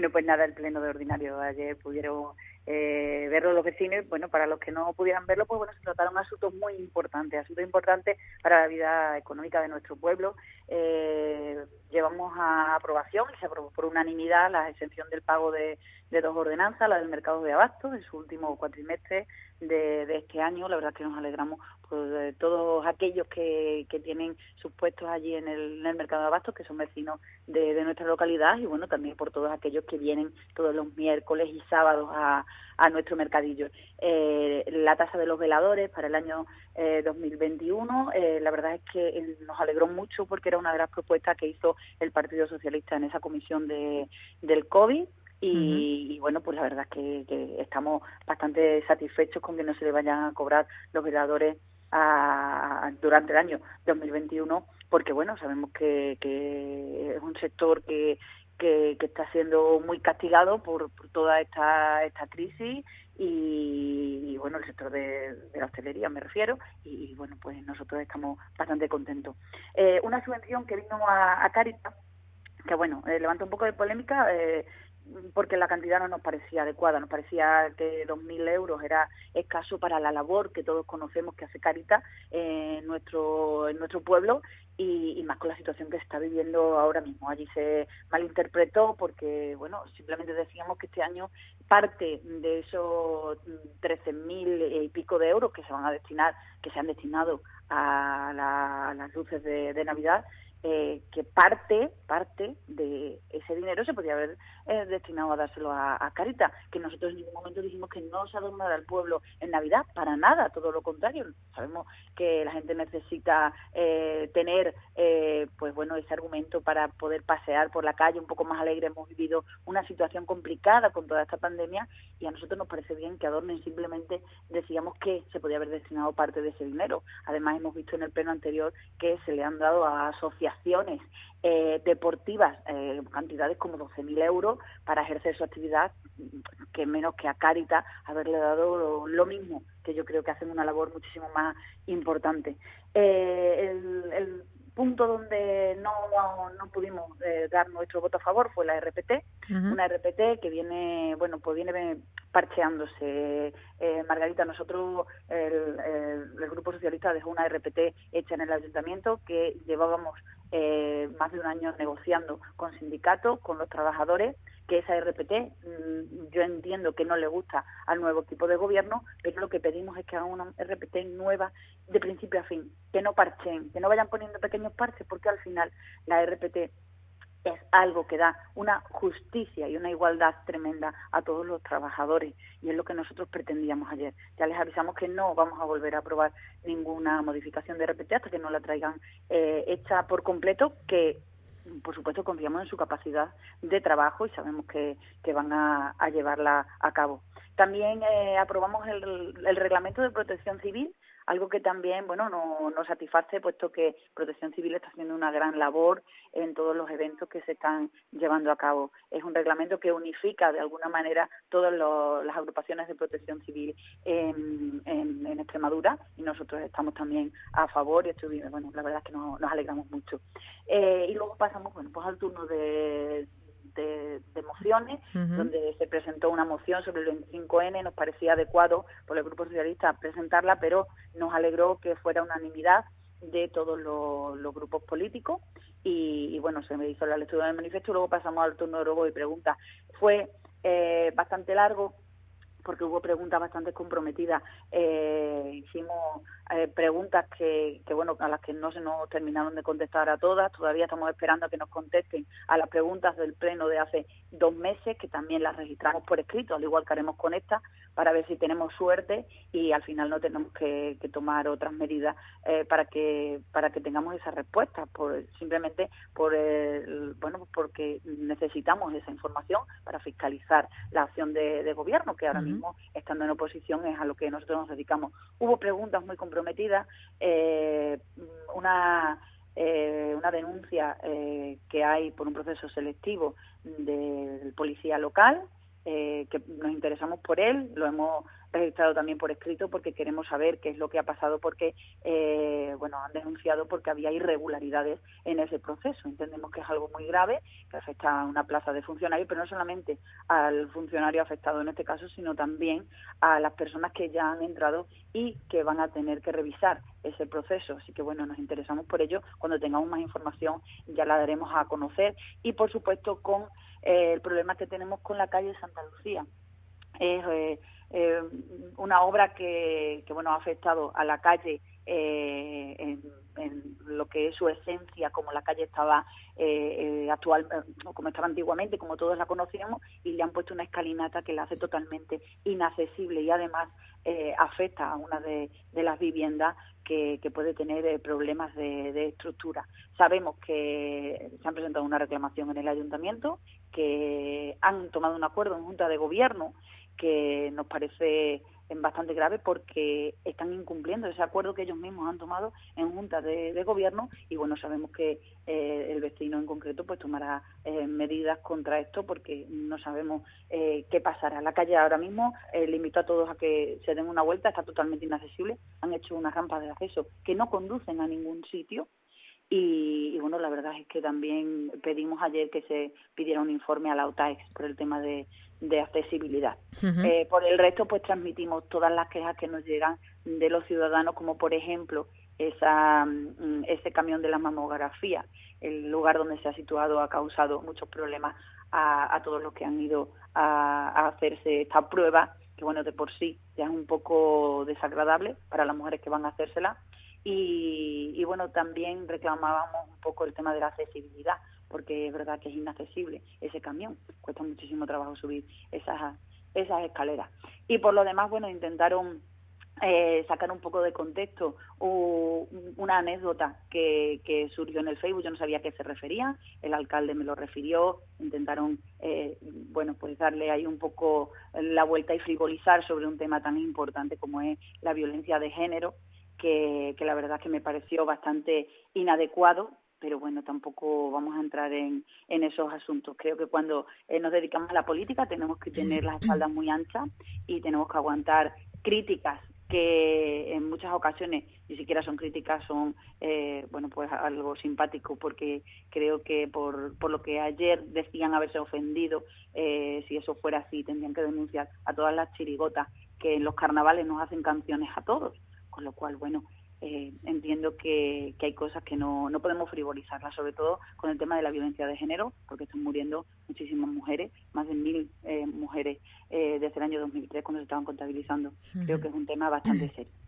Bueno, pues nada, el pleno de ordinario ayer pudieron verlo los vecinos. Bueno, para los que no pudieran verlo, pues bueno, se trataron asuntos muy importantes para la vida económica de nuestro pueblo. Llevamos a aprobación y se aprobó por unanimidad la exención del pago de dos ordenanzas, la del mercado de abastos en su último cuatrimestre de este año. La verdad es que nos alegramos por todos aquellos que tienen sus puestos allí en el mercado de abastos, que son vecinos de nuestra localidad, y bueno, también por todos aquellos que vienen todos los miércoles y sábados a nuestro mercadillo. La tasa de los veladores para el año 2021, la verdad es que nos alegró mucho porque era una de las propuestas que hizo el Partido Socialista en esa comisión del COVID. Y bueno, pues la verdad es que estamos bastante satisfechos con que no se le vayan a cobrar los veladores durante el año 2021, porque bueno, sabemos que es un sector que está siendo muy castigado por toda esta crisis y bueno, el sector de la hostelería me refiero, y bueno, pues nosotros estamos bastante contentos. Una subvención que vino a Cáritas, que bueno, levanta un poco de polémica, porque la cantidad no nos parecía adecuada, nos parecía que 2.000 euros era escaso para la labor que todos conocemos que hace Cáritas en nuestro pueblo, y más con la situación que se está viviendo ahora mismo. Allí se malinterpretó porque, bueno, simplemente decíamos que este año parte de esos 13.000 y pico de euros que se han destinado a las luces de Navidad, que parte de ese dinero se podía haber destinado a dárselo a Cáritas, que nosotros en ningún momento dijimos que no se ha dado nada al pueblo en Navidad, para nada, todo lo contrario. Sabemos que la gente necesita tener pues bueno, ese argumento para poder pasear por la calle un poco más alegre. Hemos vivido una situación complicada con toda esta pandemia y a nosotros nos parece bien que adornen. Simplemente decíamos que se podía haber destinado parte de ese dinero. Además, hemos visto en el pleno anterior que se le han dado a asociaciones deportivas cantidades como 12.000 euros para ejercer su actividad, que menos que a Cáritas haberle dado lo mismo, que yo creo que hacen una labor muchísimo más importante. El punto donde no pudimos dar nuestro voto a favor fue la RPT, una RPT que viene parcheándose. Margarita, nosotros, el Grupo Socialista dejó una RPT hecha en el Ayuntamiento que llevábamos más de un año negociando con sindicatos, con los trabajadores, que esa RPT yo entiendo que no le gusta al nuevo equipo de gobierno, pero lo que pedimos es que hagan una RPT nueva de principio a fin, que no parchen, que no vayan poniendo pequeños parches, porque al final la RPT es algo que da una justicia y una igualdad tremenda a todos los trabajadores, y es lo que nosotros pretendíamos ayer. Ya les avisamos que no vamos a volver a aprobar ninguna modificación de RPT hasta que no la traigan hecha por completo, que por supuesto confiamos en su capacidad de trabajo y sabemos que van a llevarla a cabo. También aprobamos el reglamento de protección civil, algo que también, bueno, nos satisface, puesto que Protección Civil está haciendo una gran labor en todos los eventos que se están llevando a cabo. Es un reglamento que unifica de alguna manera todas las agrupaciones de Protección Civil en Extremadura, y nosotros estamos también a favor, y bueno, la verdad es que nos alegramos mucho. Y luego pasamos, bueno, pues al turno de mociones, donde se presentó una moción sobre el 25N. Nos parecía adecuado por el Grupo Socialista presentarla, pero nos alegró que fuera unanimidad de todos los grupos políticos, y bueno, se me hizo la lectura del manifiesto y luego pasamos al turno de robo y preguntas. Fue bastante largo porque hubo preguntas bastante comprometidas. Hicimos preguntas que bueno, a las que no se nos terminaron de contestar a todas. Todavía estamos esperando a que nos contesten a las preguntas del pleno de hace 2 meses, que también las registramos por escrito, al igual que haremos con esta, para ver si tenemos suerte y al final no tenemos que tomar otras medidas para que tengamos esas respuestas, simplemente porque necesitamos esa información para fiscalizar la acción de gobierno, que ahora mismo, estando en oposición, es a lo que nosotros nos dedicamos. Hubo preguntas muy comprometidas, una denuncia que hay por un proceso selectivo del policía local, que nos interesamos por él, lo hemos registrado también por escrito porque queremos saber qué es lo que ha pasado, porque han denunciado porque había irregularidades en ese proceso. Entendemos que es algo muy grave, que afecta a una plaza de funcionarios, pero no solamente al funcionario afectado en este caso, sino también a las personas que ya han entrado y que van a tener que revisar ese proceso. Así que nos interesamos por ello. Cuando tengamos más información ya la daremos a conocer, y por supuesto con el problema que tenemos con la calle Santa Lucía. Es una obra que ha afectado a la calle en lo que es su esencia, como la calle estaba actual, como estaba antiguamente, como todos la conocíamos, y le han puesto una escalinata que la hace totalmente inaccesible, y además afecta a una de las viviendas que puede tener problemas de estructura. Sabemos que se han presentado una reclamación en el ayuntamiento, que han tomado un acuerdo en Junta de Gobierno que nos parece bastante grave, porque están incumpliendo ese acuerdo que ellos mismos han tomado en Junta de Gobierno, y sabemos que el vecino en concreto pues tomará medidas contra esto, porque no sabemos qué pasará. La calle ahora mismo, le invito a todos a que se den una vuelta, está totalmente inaccesible, han hecho unas rampas de acceso que no conducen a ningún sitio. Y la verdad es que también pedimos ayer que se pidiera un informe a la OTAEX por el tema de accesibilidad. Uh-huh. Por el resto, pues transmitimos todas las quejas que nos llegan de los ciudadanos, como por ejemplo ese camión de la mamografía. El lugar donde se ha situado ha causado muchos problemas a todos los que han ido a hacerse esta prueba, que de por sí ya es un poco desagradable para las mujeres que van a hacérsela. Y también reclamábamos un poco el tema de la accesibilidad, porque es verdad que es inaccesible ese camión, cuesta muchísimo trabajo subir esas escaleras. Y por lo demás, intentaron sacar un poco de contexto una anécdota que surgió en el Facebook. Yo no sabía a qué se refería, el alcalde me lo refirió, intentaron pues darle ahí un poco la vuelta y frivolizar sobre un tema tan importante como es la violencia de género, que la verdad que me pareció bastante inadecuado, pero tampoco vamos a entrar en esos asuntos. Creo que cuando nos dedicamos a la política tenemos que tener las espaldas muy anchas y tenemos que aguantar críticas que en muchas ocasiones ni siquiera son críticas, son pues algo simpático, porque creo que por lo que ayer decían haberse ofendido, si eso fuera así tendrían que denunciar a todas las chirigotas que en los carnavales nos hacen canciones a todos. Con lo cual, entiendo que hay cosas que no podemos frivolizarlas, sobre todo con el tema de la violencia de género, porque están muriendo muchísimas mujeres, más de 1.000 mujeres desde el año 2003, cuando se estaban contabilizando. Creo que es un tema bastante serio.